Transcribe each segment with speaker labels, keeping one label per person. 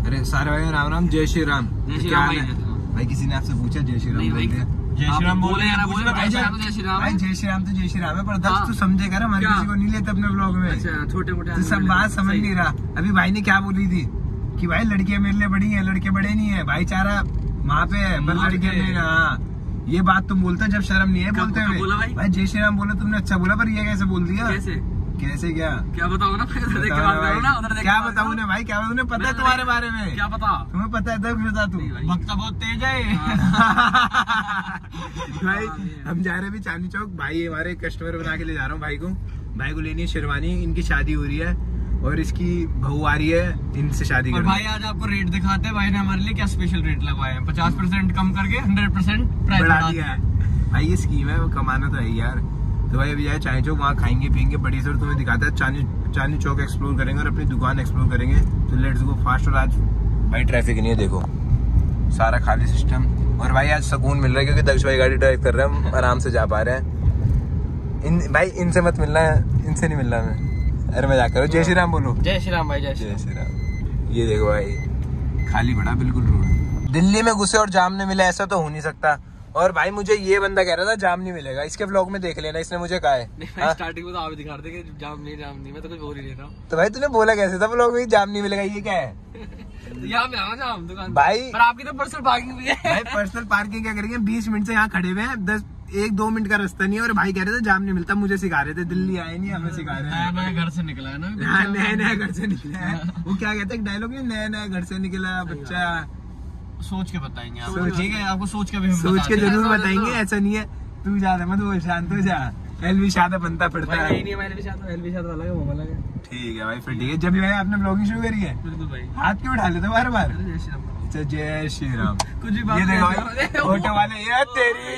Speaker 1: अरे सारे भाई राम राम, जय श्री राम। क्या हाल है भाई? किसी ने आपसे पूछा जय श्री राम बोल दिया? जय श्री राम बोले यार, भाई जय श्री राम। भाई जय श्री राम तो जय श्री राम है, पर दक्ष तू समझे कर, हमारे किसी को नहीं लेते अपने ब्लॉग में। छोटे मोटे सब बात समझ नहीं रहा। अभी भाई ने क्या बोली थी कि भाई लड़कियां मेरे लिए बड़ी है, लड़के बड़े नहीं है, भाईचारा वहाँ पे है, बस लड़कियां नहीं। हाँ ये बात तुम बोलते जब शर्म नहीं है बोलते हुए। भाई जय श्री राम बोला तुमने, अच्छा बोला, पर ये कैसे बोल दिया? कैसे क्या बताऊँ ना? क्या बताऊँ ना भाई, क्या बताऊँ? पता है तुम्हारे बारे में? क्या पता तुम्हें? पता है तब बता तू। वक्त बहुत तेज है भाई। हम जा रहे हैं अभी चांदनी चौक। भाई हमारे कस्टमर बना के ले जा रहा हूँ भाई को लेनी है शेरवानी। इनकी शादी हो रही है और इसकी बहू आ रही है, इनसे शादी कर। भाई आज आपको रेट दिखाते हैं, भाई ने हमारे लिए क्या स्पेशल रेट लगवाए हैं। 50% कम करके 100% प्राइस बढ़ा दिया है। भाई ये स्कीम है, वो कमाना तो है यार। तो भाई अभी जाए चांदनी चौक, वहाँ खाएंगे पियेंगे बड़ी सर। तुम्हें दिखाता है चांदनी चौक एक्सप्लोर करेंगे और अपनी दुकान एक्सप्लोर करेंगे। तो लेट्स गो फास्ट। और आज भाई ट्रैफिक नहीं है, देखो सारा खाली सिस्टम। और भाई आज सुकून मिल रहा है क्योंकि दक्ष भाई गाड़ी ड्राइव कर रहे हैं, हम आराम से जा पा रहे हैं। भाई इनसे मत मिलना है, इनसे नहीं मिलना मैं। अरे मजाक करो। जय श्री राम बोलो। जय श्री राम भाई, जय श्री राम। ये देखो भाई खाली पड़ा बिल्कुल रोड। दिल्ली में घुसे और जाम नहीं मिला, ऐसा तो हो नहीं सकता। और भाई मुझे ये बंदा कह रहा था जाम नहीं मिलेगा, इसके व्लॉग में देख लेना, इसने मुझे कहा है। स्टार्टिंग में तो आप दिखा रहे थे कि जाम नहीं, मैं तो कुछ बोल ही नहीं रहा। तो भाई तूने बोला कैसे था व्लॉग में जाम नहीं मिलेगा? ये क्या है? यहाँ पे आना जाम दुकान भाई, पर आपकी तो पर्सनल पार्किंग भी है। भाई पर्सनल पार्किंग क्या करेंगे? 20 मिनट से यहाँ खड़े हुए हैं, 1-2 मिनट का रास्ता नहीं है। और भाई कह रहे थे जाम नहीं मिलता, मुझे सिखा रहे थे। दिल्ली आए नहीं, हमें सिखा रहे हैं। नया घर से निकला है ना, नया घर से निकला है। वो क्या कहते हैं डायलॉग में, नया घर से निकला बच्चा। सोच के बताएंगे आपको, ठीक है? आपको सोच के जरूर बताएंगे, ऐसा नहीं है। तू ज्यादा मत बोल, शांत हो जा। एलवी शादा बनता पड़ता है। नहीं एलवी शादा अलग है, वो अलग है। ठीक है भाई, फिर ठीक है। जब भी भाई आपने ब्लॉगिंग शुरू करी है, बिल्कुल भाई हाथ क्यों उठा लेते बार बार? अच्छा जय श्री राम। कुछ भी बात। ये देखो ऑटो वाले, ये तेरी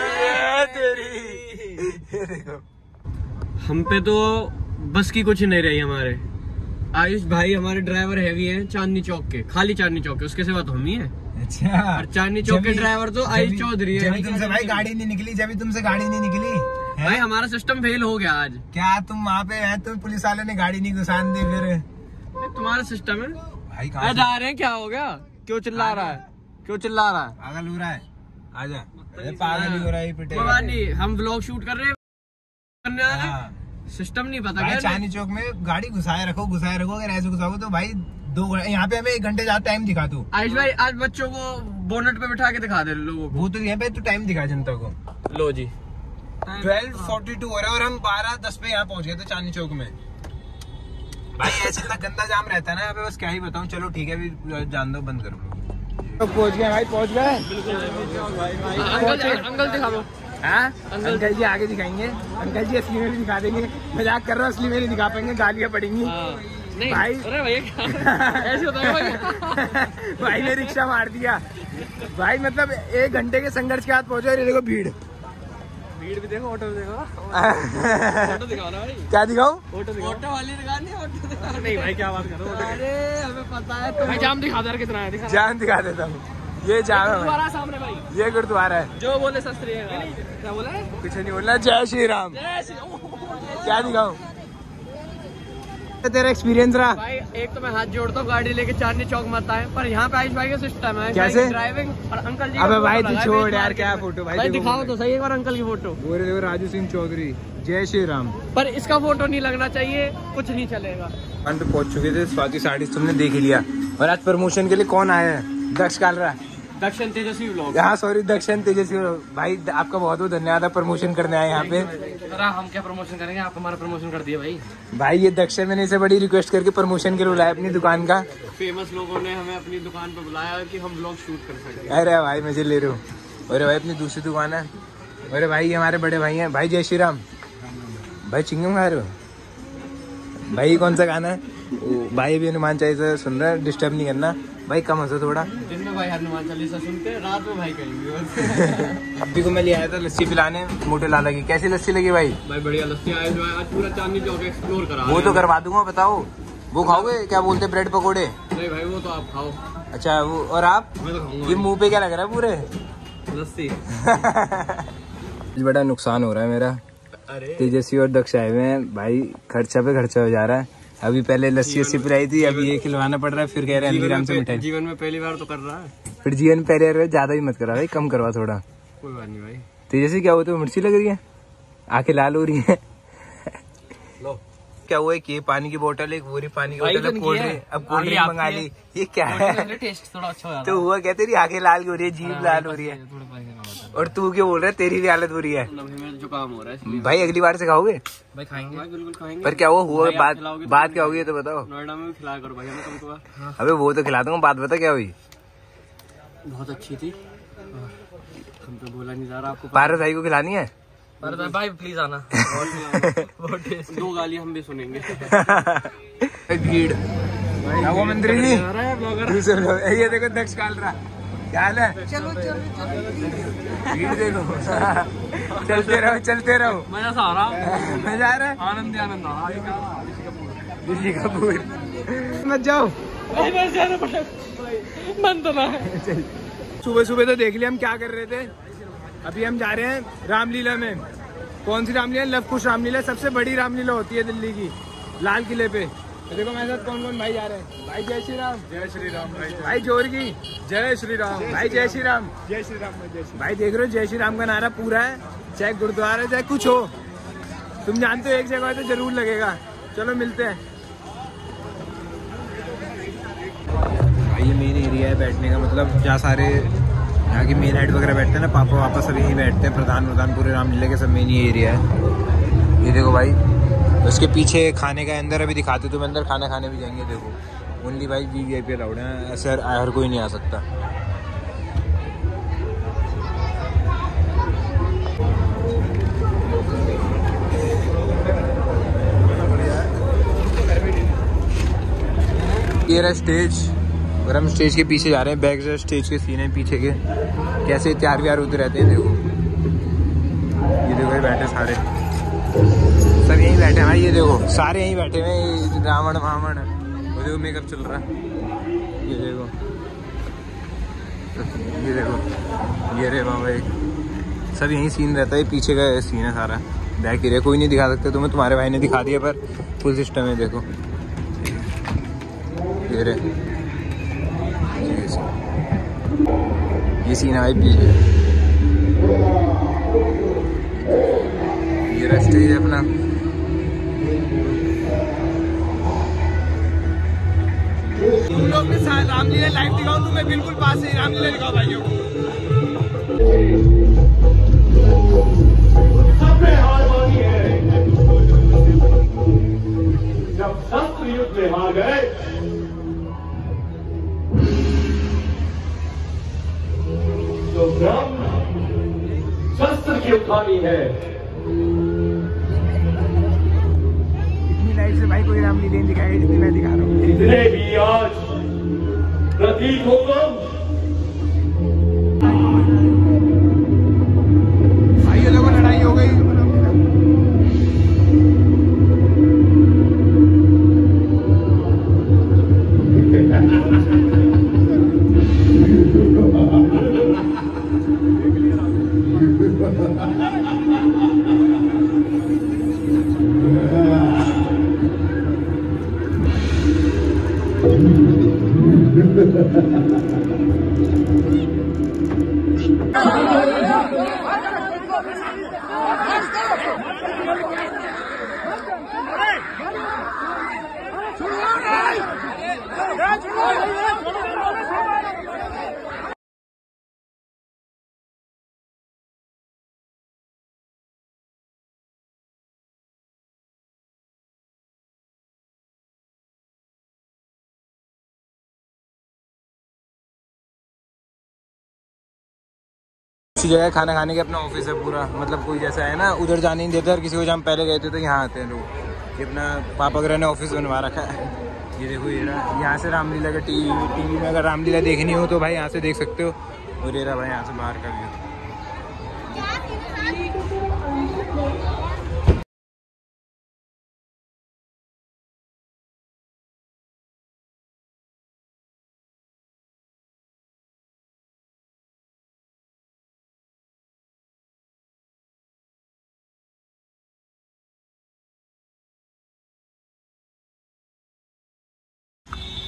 Speaker 1: ये देखो। हम पे तो बस की कुछ नहीं रही हमारे। आयुष भाई हमारे ड्राइवर हैवी हैं चांदनी चौक के, खाली चांदनी चौक के, उसके सिवा तो हम ही है। अच्छा, और चांदनी चौक के ड्राइवर तो आयुष चौधरी है। तुमसे भाई गाड़ी नहीं निकली, जब तुमसे गाड़ी नहीं निकली भाई, हमारा सिस्टम फेल हो गया आज। क्या तुम वहाँ पे है तो पुलिस वाले ने गाड़ी नहीं घुसान दी? फिर तुम्हारा सिस्टम है भाई। कहाँ जा रहे हैं? क्या हो गया? क्यों चिल्ला रहा है? पागल हो रहा है? आजा। पागल ही हो रहा है। हम व्लॉग शूट कर रहे हैं, सिस्टम नहीं पता क्या? चांदनी चौक में गाड़ी घुसाए रखो। अगर ऐसे घुसाओगे तो भाई 2 घंटे, यहाँ पे हमें 1 घंटे ज्यादा टाइम दिखा दो। आयुष भाई आज बच्चों को बोनट पे बिठा के दिखा दे लोगों को। वो तो यहाँ पे तो टाइम दिखा जनता को। लो जी 12:42 हो रहा है और हम 12:10 पे यहाँ पहुँच गए थे चांदनी चौक में। भाई ऐसे इतना गंदा जाम रहता है ना यहाँ पे, बस क्या ही बताऊँ। चलो ठीक है, अभी जान दो, बंद करो। तो पहुँच गए भाई, पहुँच गए। अंकल दिखा दो। अंकल जी आगे दिखाएंगे। अंकल जी असली में भी दिखा देंगे। मजाक कर रहा हूँ, असली में नहीं दिखा पाएंगे, गालियाँ पड़ेंगी। नहीं भाई, अरे भैया ऐसे होता है भाई। भाई ने रिक्शा मार दिया भाई, मतलब 1 घंटे के संघर्ष के बाद पहुंचे। देखो भीड़ भी देखो, ऑटो भी देखो। ऑटो दिखाओ ना भाई। क्या दिखाऊं? ऑटो वाली दुकान नहीं, ऑटो दिखाओ। नहीं भाई क्या बात कर रहे हो? अरे हमें पता है तो भाई। जाम दिखा दे, कितना है? जाम दिखा देता हूँ। ये जाम है सामने भाई, ये गुरुद्वारा है। जो बोले शस्त्री है। क्या बोला? कुछ नहीं बोलना। जय श्री राम। क्या दिखाऊं? तेरा एक्सपीरियंस रहा भाई? एक तो मैं हाथ जोड़ता हूँ, गाड़ी लेके चांदनी चौक मत आए। पर यहाँ पे आयुष भाई का सिस्टम है कैसे ड्राइविंग। और अंकल जी, अबे भाई तू छोड़ यार, क्या फोटो भाई दिखाओ तो सही एक बार अंकल की फोटो। देखो राजू सिंह चौधरी, जय श्री राम। पर इसका फोटो नहीं लगना चाहिए, कुछ नहीं चलेगा। हम पे पहुंच चुके थे, स्वाति साड़ी तुमने देख लिया। और आज प्रमोशन के लिए कौन आया है? दक्ष कालरा, दक्षिण तेजस्वी व्लॉग। हाँ सॉरी, दक्षिण तेजस्वी भाई, आपका बहुत बहुत धन्यवाद प्रमोशन करने आए यहाँ पे। हम क्या प्रमोशन करेंगे, आप हमारा प्रमोशन कर दिया भाई। ये दक्षिण मैंने इसे बड़ी रिक्वेस्ट करके प्रमोशन के लिए बुलाया अपनी दुकान का। फेमस लोगों ने हमें अपनी दुकान पे बुलाया कि हम व्लॉग शूट कर सके। अरे भाई मजे ले रहे हो। अरे भाई अपनी दूसरी दुकान है। अरे भाई हमारे बड़े भाई हैं। भाई जय श्री राम। भाई चिंगम खा रहे हो भाई? कौन सा गाना है भाई? भी हनुमान चालीसा सुन रहा है, डिस्टर्ब नहीं करना भाई, कम हंसो थोड़ा। दिन में भाई हनुमान चालीसा सुनते, रात में भाई करेंगे। अभी को मैं ले आया था लस्सी पिलाने मोटे लाला की। कैसी लस्सी लगी भाई? भाई बढ़िया लस्सी। आज पूरा चांदनी चौक एक्सप्लोर करा। वो तो करवा दूंगा, बताओ। वो खाओगे क्या बोलते, ब्रेड पकौड़े? नहीं भाई वो तो आप खाओ। अच्छा वो, और आप? मैं तो खाऊंगा। ये मुँह पे क्या लग रहा है? पूरे लस्सी। बड़ा नुकसान हो रहा है मेरा। तेजस्वी और दक्ष आए हुए हैं भाई, खर्चा पे खर्चा हो जा रहा है। अभी पहले लस्सी वस्सी पिलाई थी, अभी ये खिलवाना पड़ रहा है, फिर कह रहे हैं हल्दीराम से मिठाई।
Speaker 2: जीवन में पहली बार तो कर रहा है,
Speaker 1: फिर जीवन पहले बार ज्यादा ही मत करा भाई, कम करवा थोड़ा।
Speaker 2: कोई बात नहीं भाई।
Speaker 1: तो जैसे क्या होता है, मिर्ची लग रही है, आंखें लाल हो रही है।
Speaker 2: लो
Speaker 1: क्या हुआ है कि पानी की बोतल, एक पूरी पानी की बोतल, अब कोल्ड ड्रिंक मंगा ली, ये क्या है?
Speaker 2: टेस्ट थोड़ा अच्छा हो जाता
Speaker 1: तो हुआ क्या, तेरी आंखें लाल हो रही है, जीभ लाल हो रही है, और तू क्यों बोल रहा है तेरी भी हालत बुरी है?
Speaker 2: जुकाम हो रहा है
Speaker 1: भाई अगली बार से खाओगे
Speaker 2: भाई, खाएंगे बिल्कुल खाएंगे।
Speaker 1: पर क्या हुआ बात क्या होगी, तो बताओ।
Speaker 2: नोएडा में भी खिलाया करो भाई हमें कभी।
Speaker 1: अबे वो तो खिला दूंगा, बात बता क्या हुई।
Speaker 2: बहुत अच्छी थी, हम तो बोला नहीं जा रहा आपको।
Speaker 1: पारस भाई को खिलानी है
Speaker 2: भाई, प्लीज आना। दो गाली हम भी सुनेंगे।
Speaker 1: भीड़ वो मंत्री जी, ये देखो दक्ष काल रहा, क्या हाल है? चलो भीड़ देखो। चलते रहो
Speaker 2: मजा आ रहा,
Speaker 1: मजा आ रहा है,
Speaker 2: आनंद आ रहा।
Speaker 1: ऋषि कपूर मत जाओ,
Speaker 2: मन तो ना।
Speaker 1: सुबह सुबह तो देख लिया हम क्या कर रहे थे। अभी हम जा रहे हैं रामलीला में। कौन सी रामलीला? लव कुश रामलीला, सबसे बड़ी रामलीला होती है दिल्ली की, लाल किले पे। तो देखो मेरे साथ कौन कौन भाई जा रहे हैं। भाई जय श्री राम। जय श्री राम। भाई जोर की जय श्री राम। भाई जय श्री राम। जय श्री राम। भाई देख रहे हो जय श्री राम का नारा पूरा है, चाहे गुरुद्वारा चाहे कुछ हो, तुम जानते हो एक जगह तो जरूर लगेगा। चलो मिलते हैं। भाई ये मेन एरिया है बैठने का, मतलब जहाँ सारे यहाँ की मेन हेड वगैरह बैठते हैं ना, पापा वापा सब यहीं बैठते हैं, प्रधान पूरे रामलीला के सब मेन ये एरिया है। ये देखो भाई, उसके पीछे खाने का अंदर अभी दिखाते, तो अंदर खाना खाने भी जाएंगे। देखो ओनली भाई VIP अलाउड है, ऐसे हर कोई नहीं आ सकता। ये रहा स्टेज, और हम स्टेज के पीछे जा रहे हैं। बैक स्टेज के सीन है पीछे के, कैसे तैयार व्यार होते रहते हैं। देखो ये देखो ये बैठे सारे, सब यहीं बैठे हैं भाई। ये देखो सारे यहीं बैठे हुए, रावण वावण, वो देखो मेकअप चल रहा है। ये देखो ये रे बाबा, सब यहीं सीन रहता है, पीछे का सीन है सारा। बैक ही रहे, कोई नहीं दिखा सकते तुम्हें, तुम्हारे भाई ने दिखा दिया, पर फुल सिस्टम है। देखो ये सीन है भाई पीछे। ये रास्ते है अपना। तुम लोग के साथ रामलीला लाइव दिखाओ, तुम्हें बिल्कुल पास से रामलीला दिखाओ भाइयों को।
Speaker 3: जब शस्त्र युद्ध में हार गए तो ब्रह्म शस्त्र की उठानी है।
Speaker 1: इतनी लाइट से भाई कोई रामलीला नहीं दिखाएगा जितनी मैं दिखा रहा हूँ।
Speaker 3: इतने भी आज प्रतीक हुकुम
Speaker 1: भाई लोगों लड़ाई हो गई। इसी जगह खाना खाने के अपना ऑफिस है पूरा, मतलब कोई जैसा है ना उधर जाने नहीं देता, और किसी को जहाँ पहले गए थे तो यहाँ आते हैं लोग। ये अपना पापा वगैरह ने ऑफिस बनवा रखा है। ये देखो ये रहा, यहाँ से रामलीला का टीवी में अगर रामलीला देखनी हो तो भाई यहाँ से देख सकते हो। और ये रहा भाई यहाँ से बाहर का व्यू।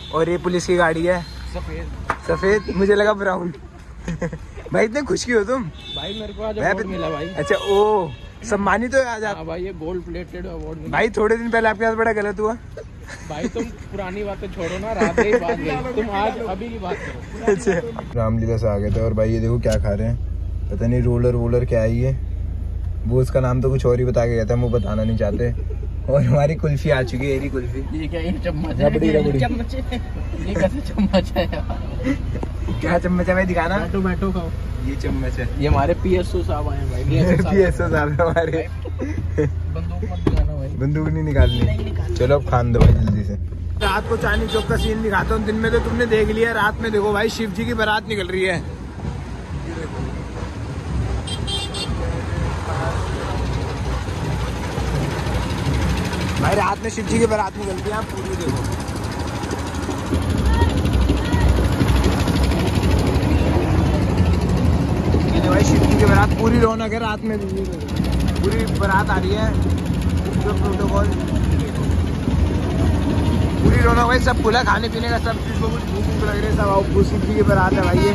Speaker 1: और ये पुलिस की गाड़ी है सफेद, मुझे लगा ब्राउन। भाई इतने खुश क्यों हो तुम?
Speaker 2: भाई मेरे को आज अवार्ड मिला भाई।
Speaker 1: अच्छा ओ सम्मानित हो आज आप?
Speaker 2: भाई ये गोल्ड प्लेटेड अवार्ड मिला।
Speaker 1: भाई थोड़े दिन पहले आपके साथ बड़ा गलत हुआ।
Speaker 2: भाई तुम पुरानी बातें छोड़ो ना, रात की बात गई, तुम आज अभी की बात करो।
Speaker 1: अच्छा रामलीला से आ गए थे और भाई ये देखो क्या खा रहे हैं, पता नहीं रोलर क्या है ये, वो उसका नाम तो कुछ और ही बता के गया था, वो बताना नहीं चाहते। और हमारी कुल्फी आ चुकी है, ये कुल्फी।
Speaker 2: ये क्या ये चम्मच है? चम्मच है ये कैसे चम्मच है यार?
Speaker 1: क्या चम्मच है भाई दिखाना।
Speaker 2: बैठो खाओ।
Speaker 1: ये चम्मच है,
Speaker 2: ये हमारे PSO साहब आए हैं भाई।
Speaker 1: PSO साहब हमारे।
Speaker 2: बंदूक मत दिखाना भाई,
Speaker 1: बंदूक नहीं निकालनी। चलो अब खान दो भाई जल्दी से। रात को चांदनी चौक का सीन दिखाता हूँ, दिन में तो तुमने देख लिया, रात में देखो भाई शिव जी की बारात निकल रही है। भाई रात में शिव जी की बारात निकलती है, आप पूरी देखो। ये जो भाई शिव जी की बारात पूरी रौनक है, रात में पूरी बारात आ रही है, जो प्रोटोकॉल पूरी रौनक भाई, सब खुला खाने पीने का, सब चीज को कुछ भूख लग रही है, सब आओ शिव जी की बारात है भाई। ये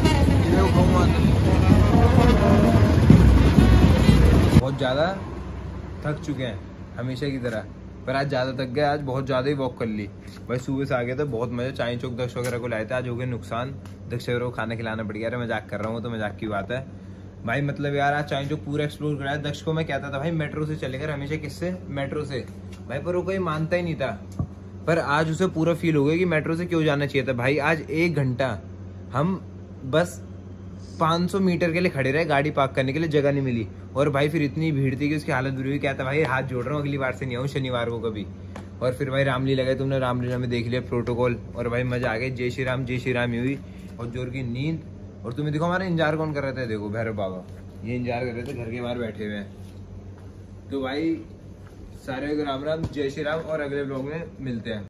Speaker 1: बहुत ज्यादा थक चुके हैं हमेशा की तरह, पर आज ज़्यादा थक गए, आज बहुत ज़्यादा ही वॉक कर ली भाई। सुबह से आ गए थे, बहुत मज़ा। चाय चौक दक्ष वगैरह को लाए थे, आज हो गए नुकसान, दक्ष वगैरह को खाना खिलाना पड़ गया। अरे मजाक कर रहा हूँ, तो मजाक की बात है भाई। मतलब यार आज चाय चौक पूरा एक्सप्लोर कराया। दक्ष को मैं कहता था भाई मेट्रो से चलेंगे, हमेशा किससे? मेट्रो से भाई, पर वो कोई मानता ही नहीं था। पर आज उसे पूरा फील हो गया कि मेट्रो से क्यों जाना चाहिए था भाई। आज 1 घंटा हम बस 500 मीटर के लिए खड़े रहे, गाड़ी पार्क करने के लिए जगह नहीं मिली। और भाई फिर इतनी भीड़ थी कि उसकी हालत बुरी हुई। कहता भाई हाथ जोड़ रहा हूँ, अगली बार से नहीं आऊँ शनिवार को कभी। और फिर भाई रामलीला गए, तुमने रामलीला में देख लिया प्रोटोकॉल, और भाई मजा आ गया। जय श्री राम ही हुई, और जोर की नींद। और तुम्हें देखो हमारा इंतजार कौन कर रहे थे, देखो भैरव बाबा ये इंतजार कर रहे थे, घर के बाहर बैठे हुए हैं। तो भाई सारे राम राम, जय श्री राम, और अगले ब्लॉग में मिलते हैं।